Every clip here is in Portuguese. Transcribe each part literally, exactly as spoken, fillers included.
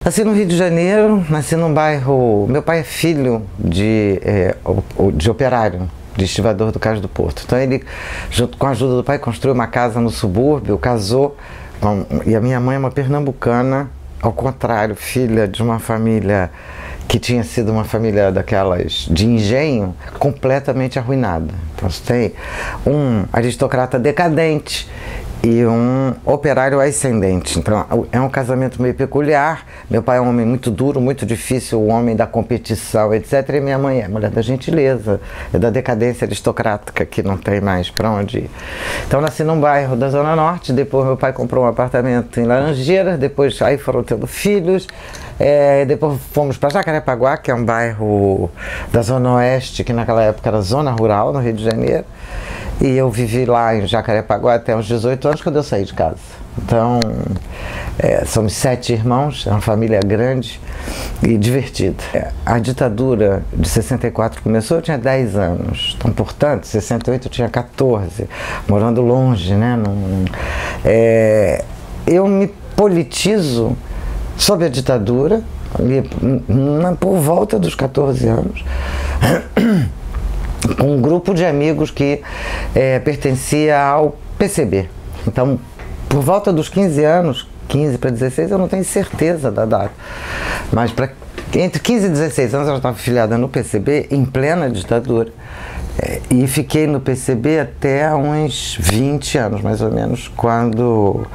Nasci no Rio de Janeiro, nasci num bairro... Meu pai é filho de, é, de operário, de estivador do Cais do Porto. Então ele, junto com a ajuda do pai, construiu uma casa no subúrbio, casou, com, e a minha mãe é uma pernambucana, ao contrário, filha de uma família que tinha sido uma família daquelas de engenho, completamente arruinada. Então você tem um aristocrata decadente e um operário ascendente. Então é um casamento meio peculiar. Meu pai é um homem muito duro, muito difícil, o homem da competição, etcétera. E minha mãe é mulher da gentileza, é da decadência aristocrática, que não tem mais para onde ir. Então nasci num bairro da Zona Norte, depois meu pai comprou um apartamento em Laranjeiras, depois aí foram tendo filhos, é, depois fomos para Jacarepaguá, que é um bairro da Zona Oeste, que naquela época era zona rural, no Rio de Janeiro. E eu vivi lá em Jacarepaguá até uns dezoito anos, quando eu saí de casa. Então, é, somos sete irmãos, é uma família grande e divertida. É, a ditadura de sessenta e quatro começou, eu tinha dez anos. Então, portanto, em sessenta e oito eu tinha quatorze, morando longe, né? Num, é, eu me politizo sob a ditadura, ali, por volta dos quatorze anos. Um grupo de amigos que é, pertencia ao P C B. Então, por volta dos quinze anos, quinze para dezesseis, eu não tenho certeza da data, mas pra, entre quinze e dezesseis anos eu já estava filiada no P C B, em plena ditadura, é, e fiquei no P C B até uns vinte anos, mais ou menos, quando...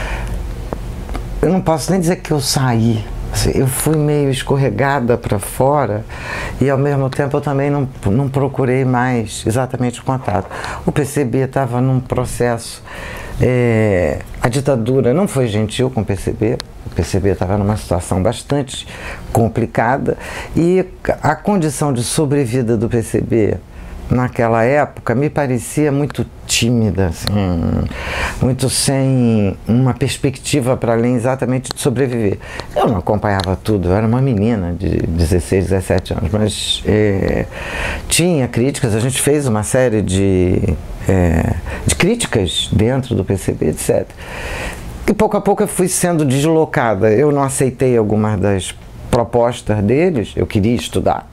Eu não posso nem dizer que eu saí. Eu fui meio escorregada para fora e ao mesmo tempo eu também não, não procurei mais exatamente o contato. O P C B estava num processo, é, a ditadura não foi gentil com o P C B, o P C B estava numa situação bastante complicada e a condição de sobrevida do P C B naquela época me parecia muito tímida, assim, muito sem uma perspectiva para além exatamente de sobreviver. Eu não acompanhava tudo, eu era uma menina de dezesseis, dezessete anos, mas é, tinha críticas, a gente fez uma série de, é, de críticas dentro do P C B, etcétera. E pouco a pouco eu fui sendo deslocada, eu não aceitei algumas das propostas deles, eu queria estudar.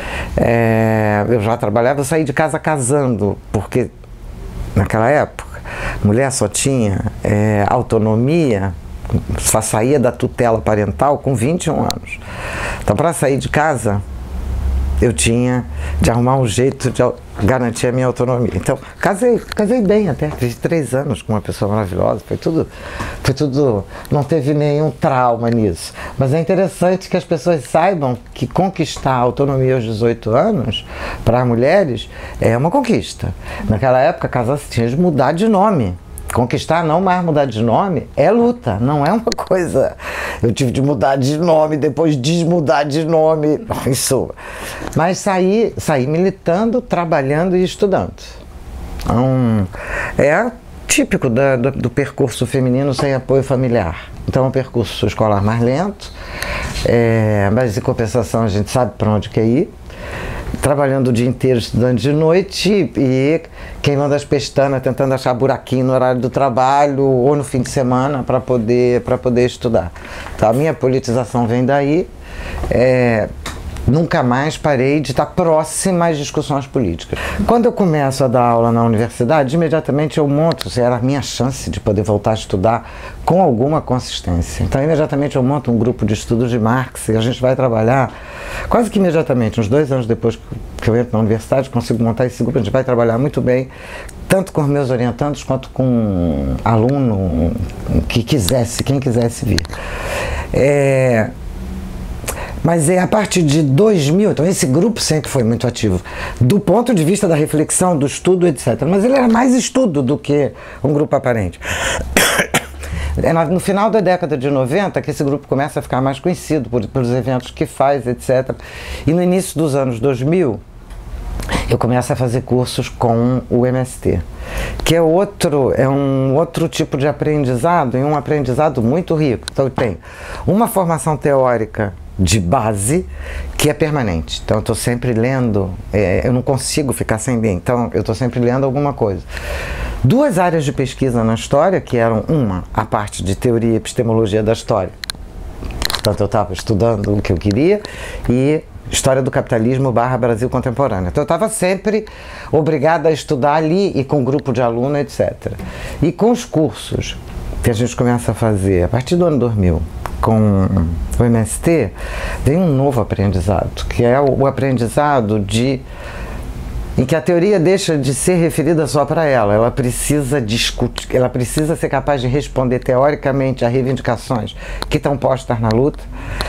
É, eu já trabalhava, eu saí de casa casando, porque naquela época mulher só tinha é, autonomia, só saía da tutela parental com vinte e um anos. Então, para sair de casa, eu tinha de arrumar um jeito de garantir a minha autonomia. Então, casei, casei bem até, fiz três anos com uma pessoa maravilhosa, foi tudo, foi tudo, não teve nenhum trauma nisso. Mas é interessante que as pessoas saibam que conquistar a autonomia aos dezoito anos, para mulheres, é uma conquista. Naquela época, casar se tinha de mudar de nome. Conquistar, não mais mudar de nome, é luta, não é uma coisa... Eu tive de mudar de nome, depois desmudar de nome, isso... Mas saí, saí militando, trabalhando e estudando. Então, é típico da, do, do percurso feminino sem apoio familiar. Então é um percurso escolar mais lento, é, mas em compensação a gente sabe para onde quer ir. Trabalhando o dia inteiro, estudando de noite e queimando as pestanas, tentando achar buraquinho no horário do trabalho ou no fim de semana para poder, para poder estudar. Então, a minha politização vem daí. É, nunca mais parei de estar próxima às discussões políticas. Quando eu começo a dar aula na universidade, imediatamente eu monto, era a minha chance de poder voltar a estudar com alguma consistência. Então, imediatamente eu monto um grupo de estudos de Marx e a gente vai trabalhar, quase que imediatamente, uns dois anos depois que eu entro na universidade, consigo montar esse grupo, a gente vai trabalhar muito bem, tanto com os meus orientandos quanto com um aluno que quisesse, quem quisesse vir. É... Mas é a partir de dois mil, então esse grupo sempre foi muito ativo, do ponto de vista da reflexão, do estudo, etcétera. Mas ele era mais estudo do que um grupo aparente. É no final da década de noventa que esse grupo começa a ficar mais conhecido por, pelos eventos que faz, etcétera. E no início dos anos dois mil, eu começo a fazer cursos com o M S T, que é outro, é um outro tipo de aprendizado, e um aprendizado muito rico. Então eu tenho uma formação teórica de base que é permanente, então eu estou sempre lendo, é, eu não consigo ficar sem ler, então eu estou sempre lendo alguma coisa. Duas áreas de pesquisa na história, que eram uma, a parte de teoria e epistemologia da história, portanto eu estava estudando o que eu queria, e História do Capitalismo barra Brasil Contemporâneo. Então eu estava sempre obrigada a estudar ali e com um grupo de alunos, etcétera. E com os cursos que a gente começa a fazer a partir do ano dois mil, com o M S T, vem um novo aprendizado, que é o, o aprendizado de em que a teoria deixa de ser referida só para ela, ela precisa discutir, ela precisa ser capaz de responder teoricamente a reivindicações que estão postas na luta.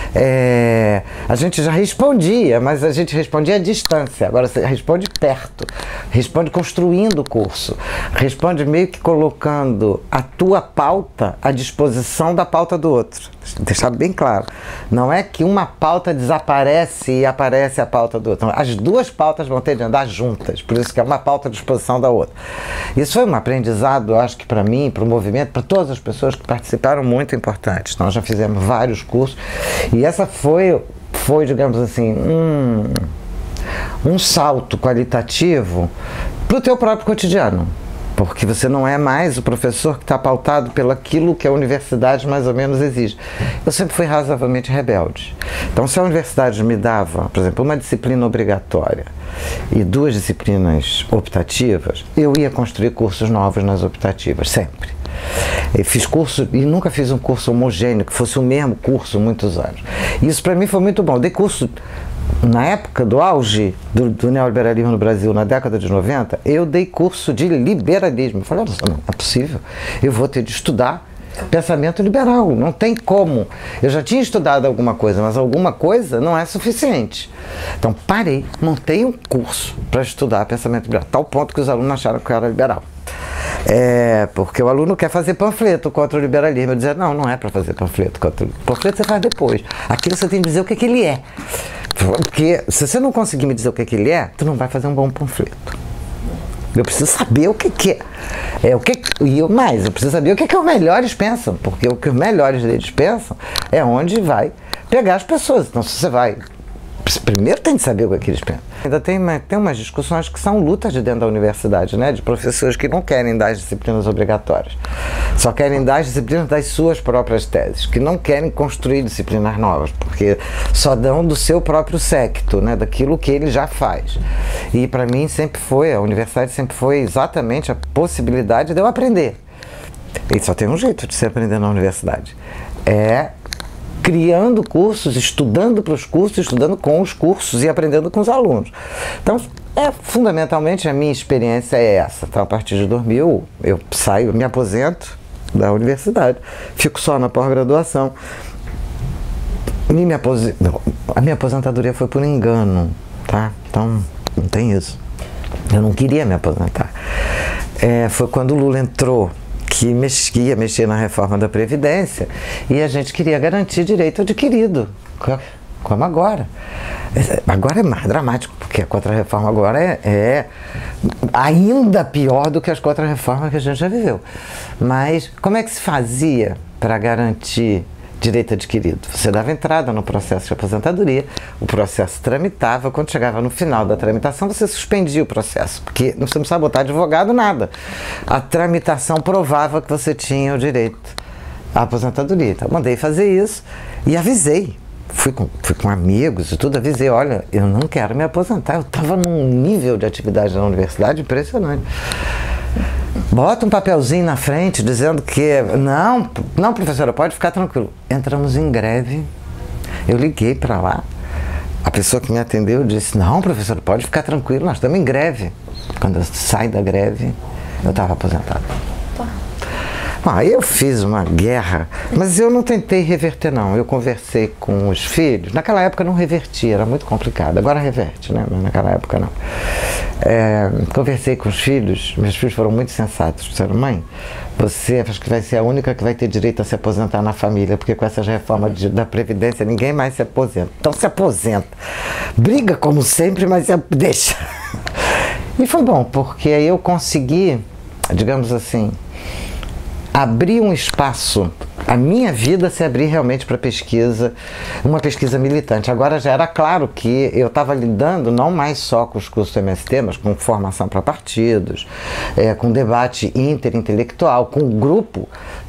É, a gente já respondia, mas a gente respondia à distância, agora você responde perto, responde construindo o curso, responde meio que colocando a tua pauta à disposição da pauta do outro. Deixar bem claro, não é que uma pauta desaparece e aparece a pauta do outro, as duas pautas vão ter de andar juntas, por isso que é uma pauta à disposição da outra. Isso foi um aprendizado, eu acho que para mim, para o movimento, para todas as pessoas que participaram, muito importante. Nós já fizemos vários cursos e essa foi, foi digamos assim, um, um salto qualitativo para o teu próprio cotidiano. Porque você não é mais o professor que está pautado pelo aquilo que a universidade mais ou menos exige. Eu sempre fui razoavelmente rebelde. Então, se a universidade me dava, por exemplo, uma disciplina obrigatória e duas disciplinas optativas, eu ia construir cursos novos nas optativas, sempre. Eu fiz curso e nunca fiz um curso homogêneo, que fosse o mesmo curso muitos anos. Isso para mim foi muito bom. Eu dei curso na época do auge do, do neoliberalismo no Brasil, na década de noventa, eu dei curso de liberalismo. Eu falei, não é possível, eu vou ter de estudar pensamento liberal, não tem como. Eu já tinha estudado alguma coisa, mas alguma coisa não é suficiente. Então parei, montei um curso para estudar pensamento liberal, tal ponto que os alunos acharam que eu era liberal. É, porque o aluno quer fazer panfleto contra o liberalismo. Eu dizia, não, não é para fazer panfleto contra o panfleto, você faz depois. Aquilo você tem que dizer o que, que ele é. Porque se você não conseguir me dizer o que, que ele é, tu não vai fazer um bom panfleto. Eu preciso saber o que, que é. é o que, e eu, mais, eu preciso saber o que, que os melhores pensam, porque o que os melhores deles pensam é onde vai pegar as pessoas. Então, se você vai... Primeiro tem que saber o que eles pensam. Ainda tem, tem umas discussões que são lutas de dentro da universidade, né? De professores que não querem dar as disciplinas obrigatórias. Só querem dar as disciplinas das suas próprias teses, que não querem construir disciplinas novas, porque só dão do seu próprio séquito, né? Daquilo que ele já faz. E para mim sempre foi, a universidade sempre foi exatamente a possibilidade de eu aprender. E só tem um jeito de se aprender na universidade. É criando cursos, estudando para os cursos, estudando com os cursos e aprendendo com os alunos. Então, é, fundamentalmente, a minha experiência é essa. Então, a partir de dois mil, eu saio, me aposento da universidade, fico só na pós-graduação. E me apos... A minha aposentadoria foi por engano, tá? Então, não tem isso. Eu não queria me aposentar. É, foi quando o Lula entrou, que ia mexer na reforma da Previdência, e a gente queria garantir direito adquirido, como agora. Agora é mais dramático, porque a contra-reforma agora é, é ainda pior do que as contra-reformas que a gente já viveu. Mas como é que se fazia para garantir direito adquirido? Você dava entrada no processo de aposentadoria, o processo tramitava, quando chegava no final da tramitação você suspendia o processo, porque não você não precisava botar advogado, nada. A tramitação provava que você tinha o direito à aposentadoria. Então mandei fazer isso e avisei, fui com, fui com amigos e tudo, avisei, olha, eu não quero me aposentar, eu estava num nível de atividade na universidade impressionante. Bota um papelzinho na frente dizendo que não, não, professora, pode ficar tranquilo. Entramos em greve. Eu liguei para lá. A pessoa que me atendeu disse, não, professora, pode ficar tranquilo, nós estamos em greve. Quando eu saio da greve, eu estava aposentado. Bom, aí eu fiz uma guerra, mas eu não tentei reverter, não. Eu conversei com os filhos. Naquela época não revertia, era muito complicado. Agora reverte, né? Mas naquela época não. É, conversei com os filhos, meus filhos foram muito sensatos. Disseram, mãe, você acho que vai ser a única que vai ter direito a se aposentar na família, porque com essas reformas de, da Previdência ninguém mais se aposenta. Então se aposenta. Briga como sempre, mas se, deixa. E foi bom, porque aí eu consegui, digamos assim, abrir um espaço, a minha vida se abrir realmente para pesquisa, uma pesquisa militante. Agora já era claro que eu estava lidando não mais só com os cursos do M S T, mas com formação para partidos, é, com debate interintelectual, com um grupo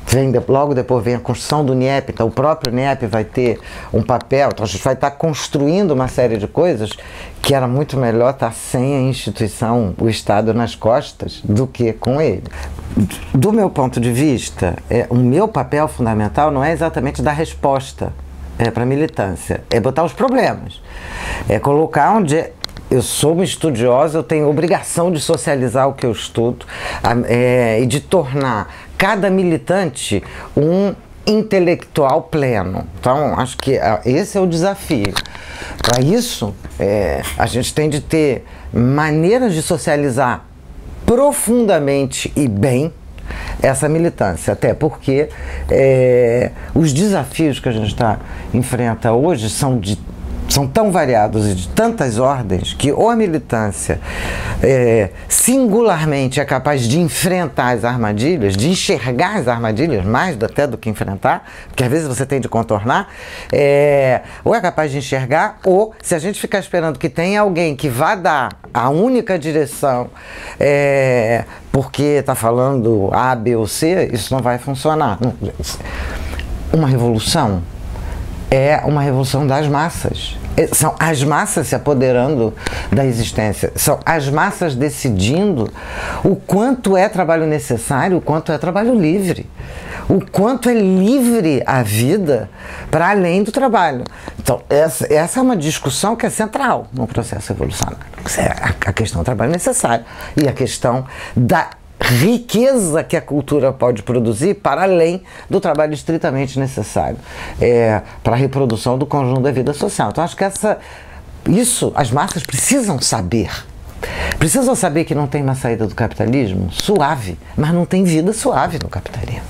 Vem de, logo depois vem a construção do N E P, então o próprio N E P vai ter um papel, então a gente vai estar construindo uma série de coisas que era muito melhor estar sem a instituição, o Estado nas costas, do que com ele. Do meu ponto de vista, é, o meu papel fundamental não é exatamente dar resposta é, para a militância, é botar os problemas, é colocar onde... Eu sou uma estudiosa, eu tenho obrigação de socializar o que eu estudo é, e de tornar cada militante um intelectual pleno. Então, acho que esse é o desafio. Para isso, é, a gente tem de ter maneiras de socializar profundamente e bem essa militância, até porque é, os desafios que a gente está enfrenta hoje são de são tão variados e de tantas ordens que ou a militância é, singularmente é capaz de enfrentar as armadilhas, de enxergar as armadilhas, mais até do que enfrentar, porque às vezes você tem de contornar, é, ou é capaz de enxergar, ou se a gente ficar esperando que tenha alguém que vá dar a única direção, é, porque está falando A, B ou C, isso não vai funcionar. Uma revolução é uma revolução das massas. São as massas se apoderando da existência, são as massas decidindo o quanto é trabalho necessário, o quanto é trabalho livre, o quanto é livre a vida para além do trabalho. Então, essa, essa é uma discussão que é central no processo revolucionário. A questão do trabalho necessário e a questão da riqueza que a cultura pode produzir para além do trabalho estritamente necessário é, para a reprodução do conjunto da vida social. Então acho que essa, isso as massas precisam saber. Precisam saber que não tem uma saída do capitalismo suave, mas não tem vida suave no capitalismo.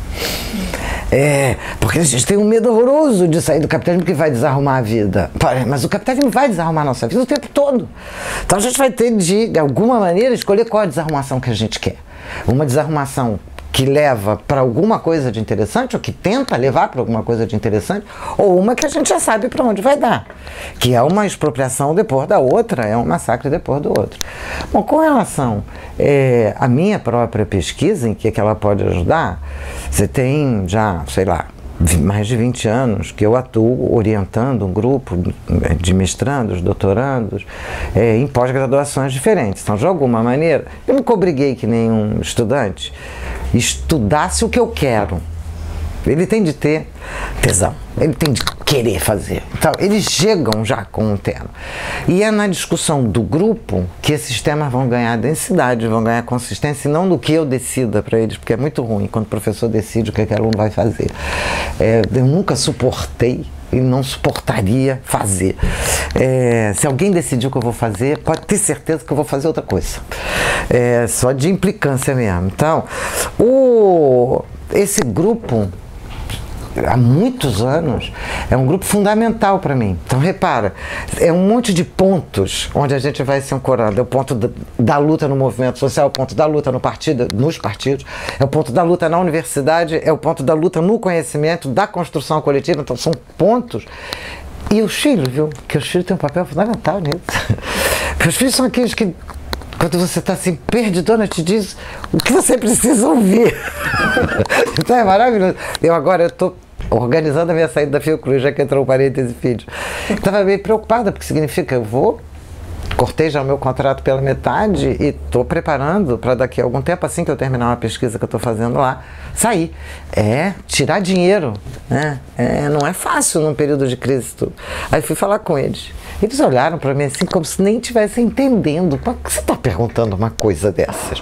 É, porque a gente tem um medo horroroso de sair do capitalismo que vai desarrumar a vida. Mas o capitalismo vai desarrumar a nossa vida o tempo todo. Então a gente vai ter de, de alguma maneira, escolher qual é a desarrumação que a gente quer. Uma desarrumação que leva para alguma coisa de interessante, ou que tenta levar para alguma coisa de interessante, ou uma que a gente já sabe para onde vai dar, que é uma expropriação depois da outra, é um massacre depois do outro. Bom, com relação é, à minha própria pesquisa, em que, é que ela pode ajudar, você tem já, sei lá, mais de vinte anos que eu atuo orientando um grupo de mestrandos, doutorandos, é, em pós-graduações diferentes. Então, de alguma maneira, eu nunca obriguei que nenhum estudante estudasse o que eu quero. Ele tem de ter tesão, ele tem de querer fazer. Então, eles chegam já com um tema. E é na discussão do grupo que esses temas vão ganhar densidade, vão ganhar consistência, e não do que eu decida para eles, porque é muito ruim quando o professor decide o que aquele aluno vai fazer. É, eu nunca suportei e não suportaria fazer. É, se alguém decidiu o que eu vou fazer, pode ter certeza que eu vou fazer outra coisa. É, só de implicância mesmo. Então, o, esse grupo, há muitos anos, é um grupo fundamental para mim. Então, repara, é um monte de pontos onde a gente vai se ancorando. É o ponto da, da luta no movimento social, é o ponto da luta no partido, nos partidos, é o ponto da luta na universidade, é o ponto da luta no conhecimento, da construção coletiva. Então, são pontos. E os filhos, viu? Que os filhos têm um papel fundamental nisso. Porque os filhos são aqueles que, quando você está assim, perdidona, te diz o que você precisa ouvir. Então é maravilhoso. Eu agora estou organizando a minha saída da Fiocruz, já que entrou o parêntese filhos. Estava meio preocupada, porque significa eu vou, cortei já o meu contrato pela metade e estou preparando para daqui a algum tempo, assim que eu terminar uma pesquisa que eu estou fazendo lá, sair. É tirar dinheiro, né? É, não é fácil num período de crise tudo. Aí fui falar com eles. Eles olharam para mim assim, como se nem estivessem entendendo. Por que você está perguntando uma coisa dessas?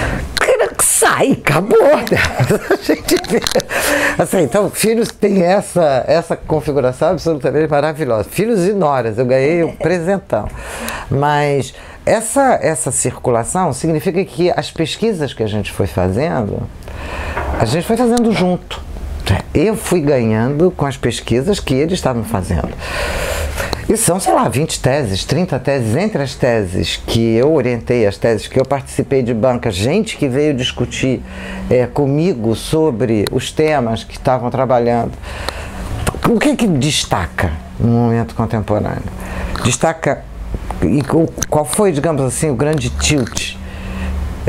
Sai, acabou. A gente vê. Assim, então, filhos têm essa, essa configuração absolutamente maravilhosa. Filhos e noras, eu ganhei um presentão. Mas essa, essa circulação significa que as pesquisas que a gente foi fazendo, a gente foi fazendo junto. Eu fui ganhando com as pesquisas que eles estavam fazendo. E são, sei lá, vinte teses, trinta teses, entre as teses que eu orientei, as teses que eu participei de banca, gente que veio discutir é, comigo sobre os temas que estavam trabalhando. O que que destaca no momento contemporâneo? Destaca, e qual foi, digamos assim, o grande tilt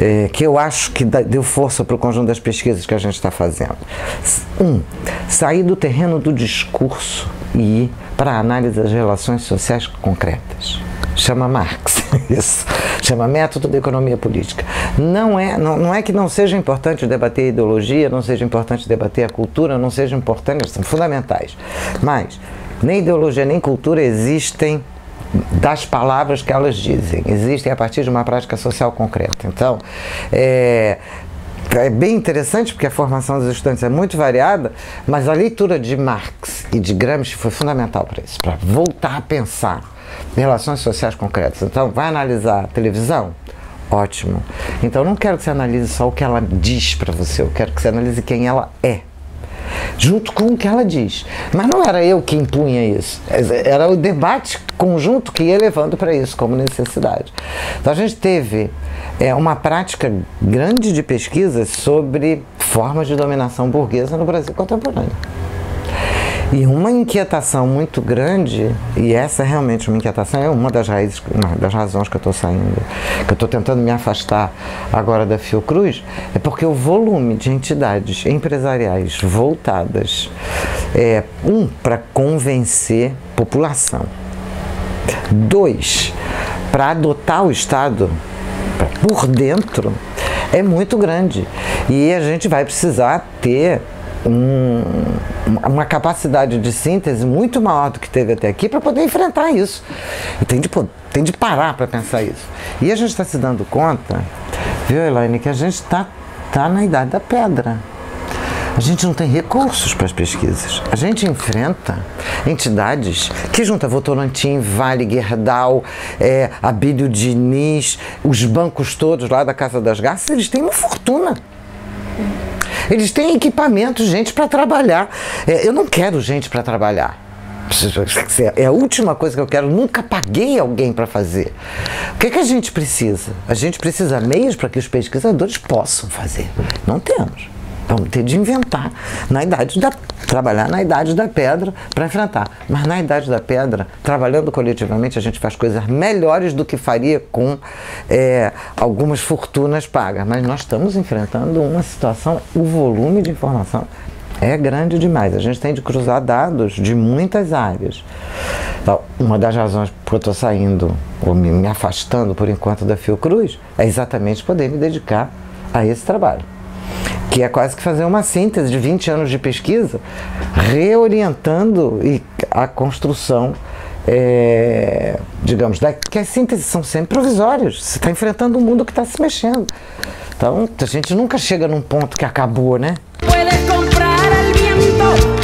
é, que eu acho que deu força para o conjunto das pesquisas que a gente está fazendo. Um, sair do terreno do discurso e ir para a análise das relações sociais concretas. Chama Marx, isso. Chama método da economia política. Não é, não, não é que não seja importante debater a ideologia, não seja importante debater a cultura, não seja importante, são fundamentais. Mas nem ideologia nem cultura existem das palavras que elas dizem, existem a partir de uma prática social concreta. Então, é, é bem interessante porque a formação dos estudantes é muito variada, mas a leitura de Marx e de Gramsci foi fundamental para isso, para voltar a pensar relações sociais concretas. Então, vai analisar a televisão? Ótimo. Então, não quero que você analise só o que ela diz para você, eu quero que você analise quem ela é, junto com o que ela diz. Mas não era eu que impunha isso, era o debate conjunto que ia levando para isso como necessidade. Então, a gente teve é, uma prática grande de pesquisas sobre formas de dominação burguesa no Brasil contemporâneo. E uma inquietação muito grande, e essa é realmente uma inquietação, é uma das raízes, uma das razões que eu estou saindo, que eu estou tentando me afastar agora da Fiocruz, é porque o volume de entidades empresariais voltadas, é, um, para convencer população, dois, para adotar o Estado por dentro, é muito grande. E a gente vai precisar ter Um, uma capacidade de síntese muito maior do que teve até aqui para poder enfrentar isso. E tem de, tem de parar para pensar isso. E a gente está se dando conta, viu, Elaine, que a gente está tá na idade da pedra. A gente não tem recursos para as pesquisas. A gente enfrenta entidades que juntam Votorantim, Vale, Gerdau, é, Abílio Diniz, os bancos todos lá da Casa das Garças, eles têm uma fortuna. Eles têm equipamento, gente para trabalhar. É, eu não quero gente para trabalhar. É a última coisa que eu quero. Nunca paguei alguém para fazer. O que, que a gente precisa? A gente precisa meios para que os pesquisadores possam fazer. Não temos. Vamos ter de inventar na idade da, trabalhar na idade da pedra para enfrentar. Mas na idade da pedra, trabalhando coletivamente, a gente faz coisas melhores do que faria com é, algumas fortunas pagas. Mas nós estamos enfrentando uma situação, o volume de informação é grande demais. A gente tem de cruzar dados de muitas áreas. Então, uma das razões por eu estou saindo, ou me, me afastando por enquanto da Fiocruz, é exatamente poder me dedicar a esse trabalho, que é quase que fazer uma síntese de vinte anos de pesquisa, reorientando a construção, é, digamos, da, que as sínteses são sempre provisórias. Você está enfrentando um mundo que está se mexendo. Então, a gente nunca chega num ponto que acabou, né? Puedes comprar al viento.